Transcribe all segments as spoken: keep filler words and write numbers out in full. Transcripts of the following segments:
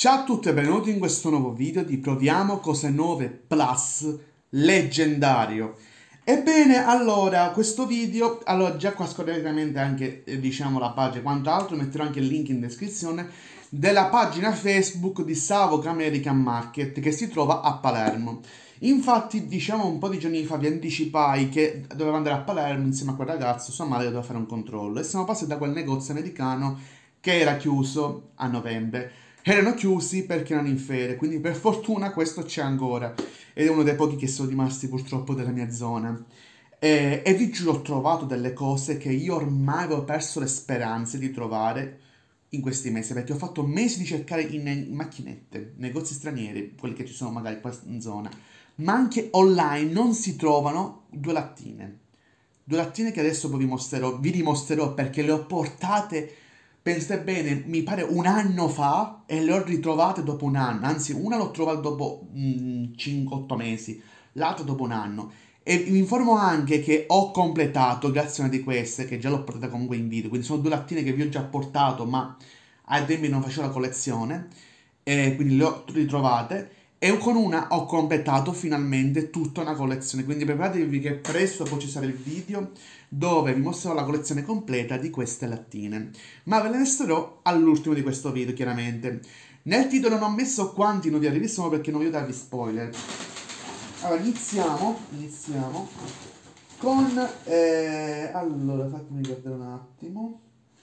Ciao a tutti e benvenuti in questo nuovo video di Proviamo Cose Nuove Plus leggendario. Ebbene, allora, questo video, allora già qua scorrettamente anche, eh, diciamo, la pagina e quant'altro, metterò anche il link in descrizione della pagina Facebook di Savok American Market che si trova a Palermo. Infatti, diciamo un po' di giorni fa vi anticipai che dovevo andare a Palermo insieme a quel ragazzo, sua madre doveva fare un controllo e siamo passati da quel negozio americano che era chiuso a novembre. Erano chiusi perché erano in ferie, quindi per fortuna questo c'è ancora ed è uno dei pochi che sono rimasti purtroppo della mia zona. E, e vi giuro, ho trovato delle cose che io ormai avevo perso le speranze di trovare in questi mesi, perché ho fatto mesi di cercare in, in macchinette, negozi stranieri, quelli che ci sono magari qua in zona, ma anche online non si trovano due lattine. Due lattine che adesso poi vi mostrerò, vi dimostrerò perché le ho portate. Pensate bene, mi pare un anno fa e le ho ritrovate dopo un anno, anzi una l'ho trovata dopo mm, cinque otto mesi, l'altra dopo un anno. E vi informo anche che ho completato, grazie a una di queste, che già l'ho portata comunque in video, quindi sono due lattine che vi ho già portato, ma ai tempi non facevo la collezione, e quindi le ho ritrovate. E con una ho completato finalmente tutta una collezione, quindi preparatevi che presto poi ci sarà il video dove vi mostrerò la collezione completa di queste lattine. Ma ve le mostrerò all'ultimo di questo video, chiaramente. Nel titolo non ho messo quanti nodi arrivi sono perché non voglio darvi spoiler. Allora, iniziamo, iniziamo con... Eh, allora, fatemi guardare un attimo.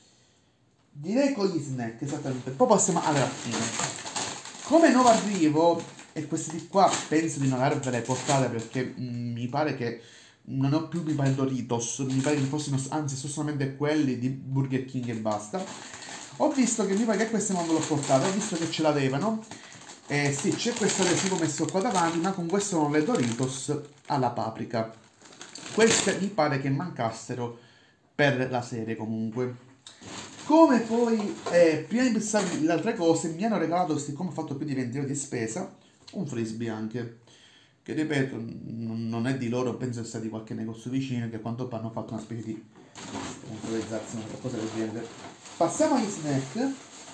Direi con gli snack, esattamente. Poi passiamo alle lattine. Come nuovo arrivo, e questi di qua penso di non avervele portate perché mm, mi pare che non ho più, mi pare Doritos, mi pare che fossero, anzi sono solamente quelli di Burger King e basta. Ho visto che mi pare che queste non ve l'ho portate, ho visto che ce l'avevano. Eh sì, c'è questo adesivo messo qua davanti, ma con questo sono le Doritos alla paprika. Queste mi pare che mancassero per la serie comunque. Come poi, eh, prima di pensare alle altre cose, mi hanno regalato, siccome ho fatto più di venti euro di spesa, un frisbee anche. Che ripeto, n- non è di loro, penso sia di qualche negozio vicino, che a quanto pare hanno fatto una specie di sponsorizzazione, qualcosa del genere. Passiamo agli snack.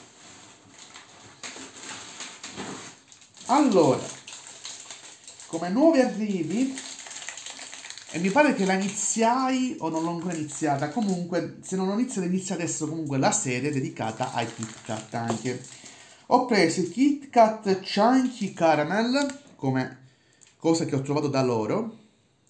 Allora, come nuovi arrivi, e mi pare che la iniziai o non l'ho ancora iniziata, comunque se non ho iniziato inizio adesso comunque la serie dedicata ai Kit Kat anche. Ho preso i Kit Kat Chunky Caramel come cosa che ho trovato da loro.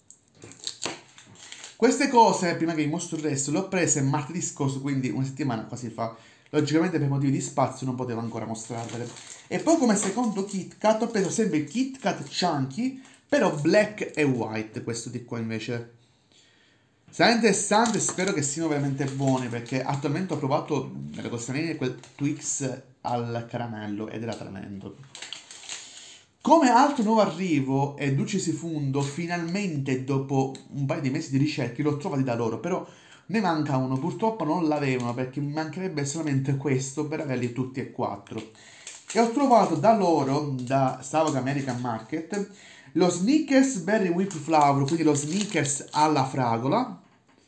Queste cose, prima che vi mostro il resto, le ho prese martedì scorso, quindi una settimana quasi fa. Logicamente per motivi di spazio non potevo ancora mostrarvele. E poi come secondo Kit Kat ho preso sempre il Kit Kat Chunky, però black e white, questo di qua invece. Sarà interessante, spero che siano veramente buoni, perché attualmente ho provato nelle costanine quel Twix al caramello ed era tremendo. Come altro nuovo arrivo e Duci Fundo, finalmente dopo un paio di mesi di ricerche l'ho trovati da loro, però ne manca uno, purtroppo non l'avevano perché mi mancherebbe solamente questo per averli tutti e quattro. E ho trovato da loro, da Savok American Market, lo Snickers Berry Whip Flour, quindi lo Snickers alla fragola,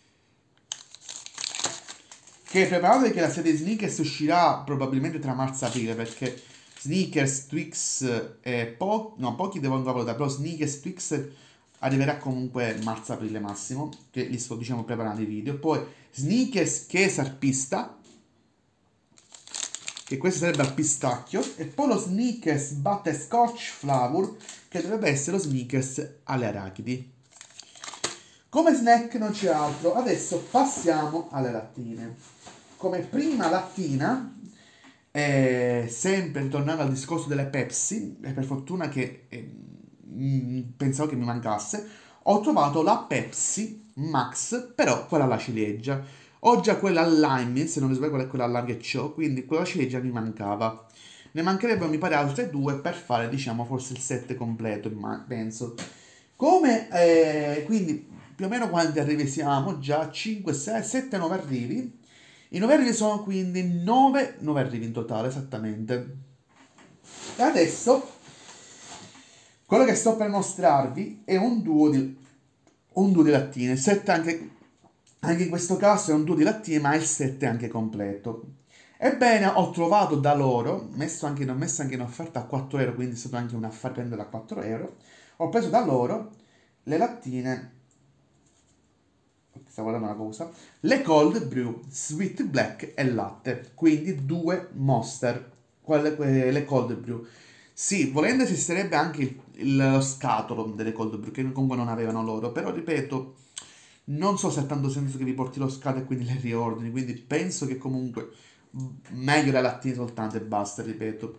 che preparate che la serie Snickers uscirà probabilmente tra marzo e aprile, perché Snickers, Twix e po no, pochi devo ancora valutare, però Snickers, Twix arriverà comunque marzo-aprile massimo, che li sto diciamo preparando i video. Poi Snickers Kesar Pista, che questo sarebbe al pistacchio, e poi lo Snickers Butterscotch Flavor, che dovrebbe essere lo Snickers alle arachidi. Come snack non c'è altro, adesso passiamo alle lattine. Come prima lattina, eh, sempre ritornando al discorso delle Pepsi, e per fortuna che eh, mh, pensavo che mi mancasse, ho trovato la Pepsi Max, però quella alla ciliegia. Ho già quella al lime, se non mi sbaglio quella è quella al lime che ho, quindi quella ciliegia mi mancava. Ne mancherebbero mi pare altre due per fare diciamo forse il set completo, ma penso. Come eh, quindi più o meno quanti arrivi siamo? Già cinque, sei, sette, nove arrivi. I nove arrivi sono quindi nove, nove arrivi in totale, esattamente. E adesso, quello che sto per mostrarvi è un duo di, un duo di lattine. Il set anche, anche in questo caso è un duo di lattine, ma il set è anche completo. Ebbene, ho trovato da loro, messo anche, in- ho messo anche in offerta a quattro euro, quindi è stato anche un affare prenderla a quattro euro. Ho preso da loro le lattine, stavo guardando una cosa, le cold brew, sweet black e latte, quindi due monster, quelle, que- le cold brew. Sì, volendo esisterebbe anche il, il- lo scatolo delle cold brew, che comunque non avevano loro, però ripeto, non so se ha tanto senso che vi porti lo scatolo e quindi le riordini, quindi penso che comunque mh, meglio le lattine soltanto e basta, ripeto.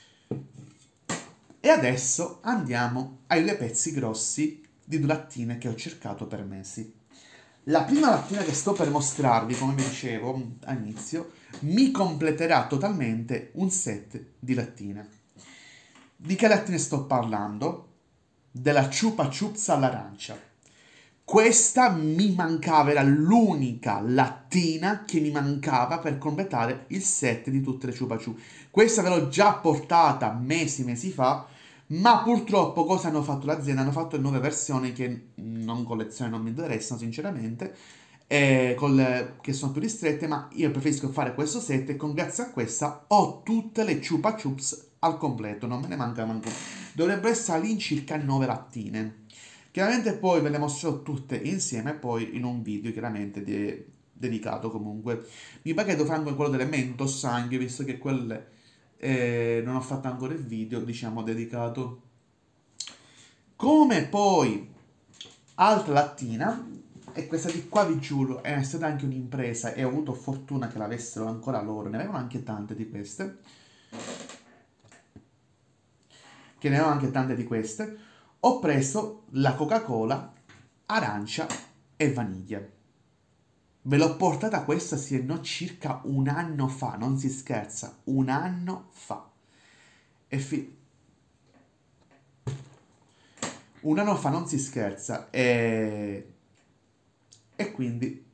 E adesso andiamo ai due pezzi grossi di due lattine che ho cercato per mesi. La prima lattina che sto per mostrarvi, come vi dicevo all'inizio, mi completerà totalmente un set di lattine. Di che lattine sto parlando? Della Chupa Chups all'arancia. Questa mi mancava, era l'unica lattina che mi mancava per completare il set di tutte le Chupa Chups. Questa ve l'ho già portata mesi mesi fa, ma purtroppo cosa hanno fatto l'azienda? Hanno fatto nuove versioni che non colleziono, non mi interessano sinceramente, eh, col- che sono più ristrette, ma io preferisco fare questo set e con grazie a questa ho tutte le Chupa Chups al completo, non me ne manca manco. Dovrebbero essere all'incirca nove lattine. Chiaramente poi ve le mostrerò tutte insieme, poi in un video chiaramente de- dedicato comunque. Mi pare che dovrò anche quello delle Mentos anche, visto che quelle eh, non ho fatto ancora il video, diciamo, dedicato. Come poi altra lattina, e questa di qua vi giuro è stata anche un'impresa e ho avuto fortuna che l'avessero ancora loro, ne avevano anche tante di queste, che ne avevano anche tante di queste, ho preso la Coca-Cola arancia e vaniglia. Ve l'ho portata questa, sì, no, circa un anno fa, non si scherza, un anno fa. E fi- un anno fa non si scherza. E, e quindi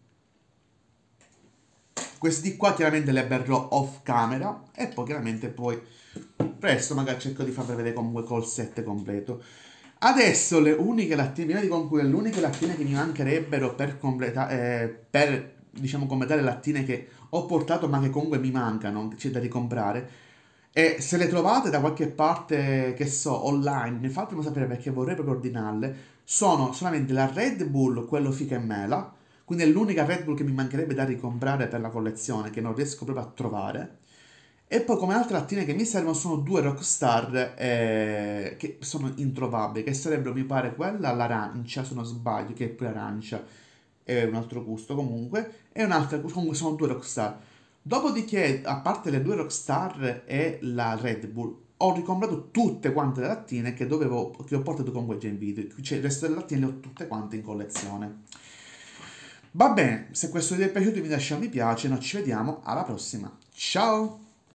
questi qua chiaramente li berrò off camera e poi chiaramente poi presto magari cerco di farvi vedere comunque col set completo. Adesso le uniche lattine, vi dico le uniche lattine che mi mancherebbero per completare, eh, per diciamo completare le lattine che ho portato ma che comunque mi mancano, c'è da ricomprare. E se le trovate da qualche parte, che so, online, fatemi sapere perché vorrei proprio ordinarle. Sono solamente la Red Bull, quello fica e mela, quindi è l'unica Red Bull che mi mancherebbe da ricomprare per la collezione, che non riesco proprio a trovare. E poi come altre lattine che mi servono sono due Rockstar eh, che sono introvabili, che sarebbero, mi pare, quella all'arancia, se non sbaglio, che è pure arancia, è un altro gusto comunque, e un'altra, comunque sono due Rockstar. Dopodiché, a parte le due Rockstar e la Red Bull, ho ricomprato tutte quante le lattine che dovevo, che ho portato comunque già in video, cioè il resto delle lattine le ho tutte quante in collezione. Va bene, se questo video vi è piaciuto vi lascio un mi piace, noi ci vediamo alla prossima. Ciao!